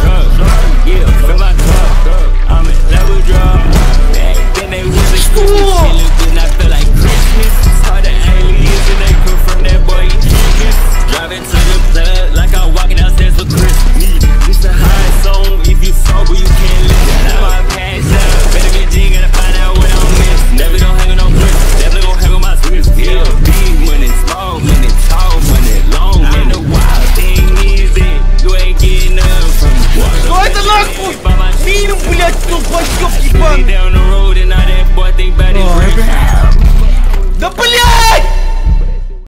truck. Yeah, fill my cup. I'm in love with drugs. Then they was like Christmas. Shit look good and I feel like Christmas. Saw the aliens and they confirm that boy genius. Driving to the club like I'm walking downstairs with Christmas. It's the high song. If you sober, you can't listen. Now my pants up. Better get G, gotta find out what I'm missing. Never don't hang on no Christmas. Definitely gon' hang on my Swiss. Yeah, big money, small money, tall money, long money. The wild thing is that you ain't getting up from me. Что это нахуй? Фильм, блядь, ну пойдём, ебаный. Down the road and now that boy think about his rich. Да блядь!